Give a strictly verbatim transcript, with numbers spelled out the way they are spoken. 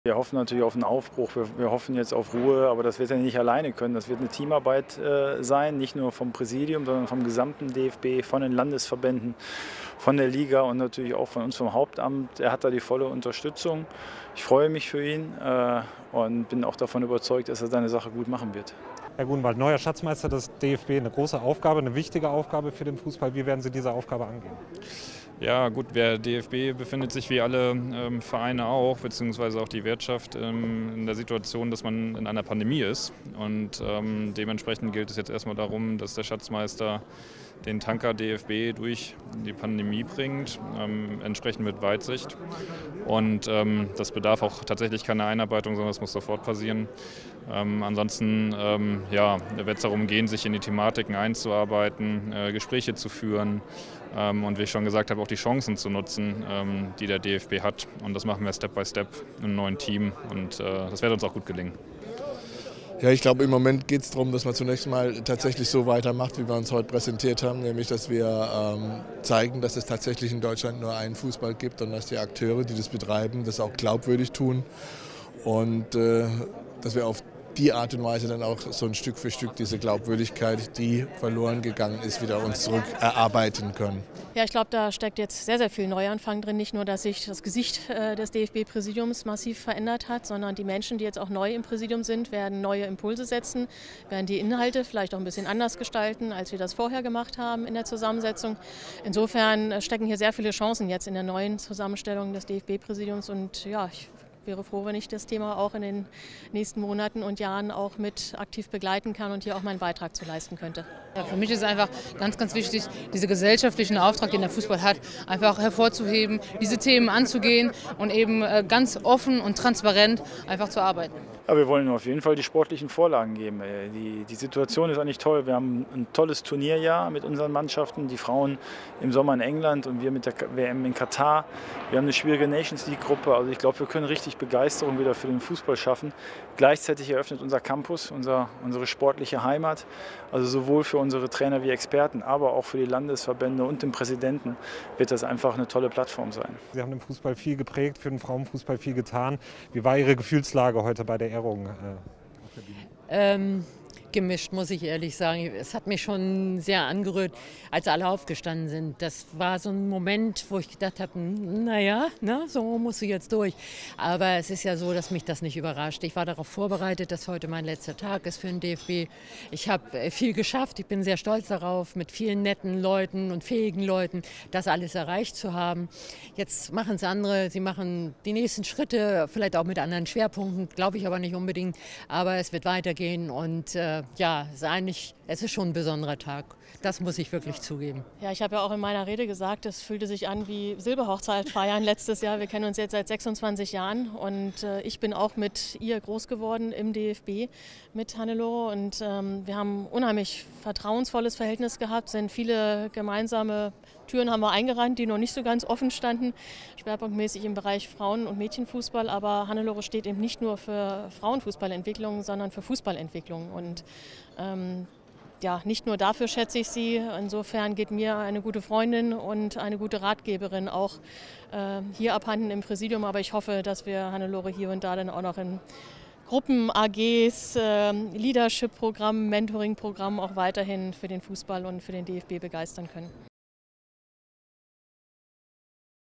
Wir hoffen natürlich auf einen Aufbruch, wir, wir hoffen jetzt auf Ruhe, aber das wird ja nicht alleine können. Das wird eine Teamarbeit äh, sein, nicht nur vom Präsidium, sondern vom gesamten D F B, von den Landesverbänden, von der Liga und natürlich auch von uns vom Hauptamt. Er hat da die volle Unterstützung. Ich freue mich für ihn äh, und bin auch davon überzeugt, dass er seine Sache gut machen wird. Herr Grunwald, neuer Schatzmeister des D F B, eine große Aufgabe, eine wichtige Aufgabe für den Fußball. Wie werden Sie diese Aufgabe angehen? Ja gut, der D F B befindet sich wie alle ähm, Vereine auch, beziehungsweise auch die Wirtschaft ähm, in der Situation, dass man in einer Pandemie ist. Und ähm, dementsprechend gilt es jetzt erstmal darum, dass der Schatzmeister den Tanker D F B durch die Pandemie bringt, ähm, entsprechend mit Weitsicht. Und ähm, das bedarf auch tatsächlich keiner Einarbeitung, sondern das muss sofort passieren. Ähm, ansonsten ähm, ja, wird es darum gehen, sich in die Thematiken einzuarbeiten, äh, Gespräche zu führen ähm, und wie ich schon gesagt habe, auch die Chancen zu nutzen, ähm, die der D F B hat. Und das machen wir Step by Step in einem neuen Team und äh, das wird uns auch gut gelingen. Ja, ich glaube, im Moment geht es darum, dass man zunächst mal tatsächlich so weitermacht, wie wir uns heute präsentiert haben, nämlich dass wir ähm, zeigen, dass es tatsächlich in Deutschland nur einen Fußball gibt und dass die Akteure, die das betreiben, das auch glaubwürdig tun und äh, dass wir auf die Art und Weise dann auch so ein Stück für Stück diese Glaubwürdigkeit, die verloren gegangen ist, wieder uns zurück erarbeiten können. Ja, ich glaube, da steckt jetzt sehr, sehr viel Neuanfang drin. Nicht nur, dass sich das Gesicht äh, des D F B-Präsidiums massiv verändert hat, sondern die Menschen, die jetzt auch neu im Präsidium sind, werden neue Impulse setzen, werden die Inhalte vielleicht auch ein bisschen anders gestalten, als wir das vorher gemacht haben in der Zusammensetzung. Insofern äh, stecken hier sehr viele Chancen jetzt in der neuen Zusammenstellung des D F B-Präsidiums und ja, ich wäre froh, wenn ich das Thema auch in den nächsten Monaten und Jahren auch mit aktiv begleiten kann und hier auch meinen Beitrag zu leisten könnte. Ja, für mich ist einfach ganz, ganz wichtig, diesen gesellschaftlichen Auftrag, den der Fußball hat, einfach hervorzuheben, diese Themen anzugehen und eben ganz offen und transparent einfach zu arbeiten. Ja, wir wollen auf jeden Fall die sportlichen Vorlagen geben. Die, die Situation ist eigentlich toll. Wir haben ein tolles Turnierjahr mit unseren Mannschaften. Die Frauen im Sommer in England und wir mit der W M in Katar. Wir haben eine schwierige Nations League-Gruppe. Also ich glaube, wir können richtig Begeisterung wieder für den Fußball schaffen. Gleichzeitig eröffnet unser Campus, unser, unsere sportliche Heimat. Also sowohl für unsere Trainer wie Experten, aber auch für die Landesverbände und den Präsidenten wird das einfach eine tolle Plattform sein. Sie haben im Fußball viel geprägt, für den Frauenfußball viel getan. Wie war Ihre Gefühlslage heute bei der Ehrung? Ähm, gemischt, muss ich ehrlich sagen. Es hat mich schon sehr angerührt, als alle aufgestanden sind. Das war so ein Moment, wo ich gedacht habe, naja, ne, so musst du jetzt durch. Aber es ist ja so, dass mich das nicht überrascht. Ich war darauf vorbereitet, dass heute mein letzter Tag ist für den D F B. Ich habe viel geschafft. Ich bin sehr stolz darauf, mit vielen netten Leuten und fähigen Leuten das alles erreicht zu haben. Jetzt machen es andere. Sie machen die nächsten Schritte, vielleicht auch mit anderen Schwerpunkten, glaube ich aber nicht unbedingt. Aber es wird weitergehen und äh, ja, es ist eigentlich, es ist schon ein besonderer Tag. Das muss ich wirklich zugeben. Ja, ich habe ja auch in meiner Rede gesagt, es fühlte sich an wie Silberhochzeit feiern letztes Jahr. Wir kennen uns jetzt seit sechsundzwanzig Jahren und äh, ich bin auch mit ihr groß geworden im D F B, mit Hannelore. Und ähm, wir haben ein unheimlich vertrauensvolles Verhältnis gehabt, sind viele gemeinsame Türen haben wir eingerannt, die noch nicht so ganz offen standen, schwerpunktmäßig im Bereich Frauen- und Mädchenfußball. Aber Hannelore steht eben nicht nur für Frauenfußballentwicklung, sondern für Fußballentwicklung. Und ähm, ja, nicht nur dafür schätze ich sie. Insofern geht mir eine gute Freundin und eine gute Ratgeberin auch äh, hier abhanden im Präsidium. Aber ich hoffe, dass wir Hannelore hier und da dann auch noch in Gruppen-A Gs, äh, Leadership-Programmen, Mentoring-Programmen auch weiterhin für den Fußball und für den D F B begeistern können.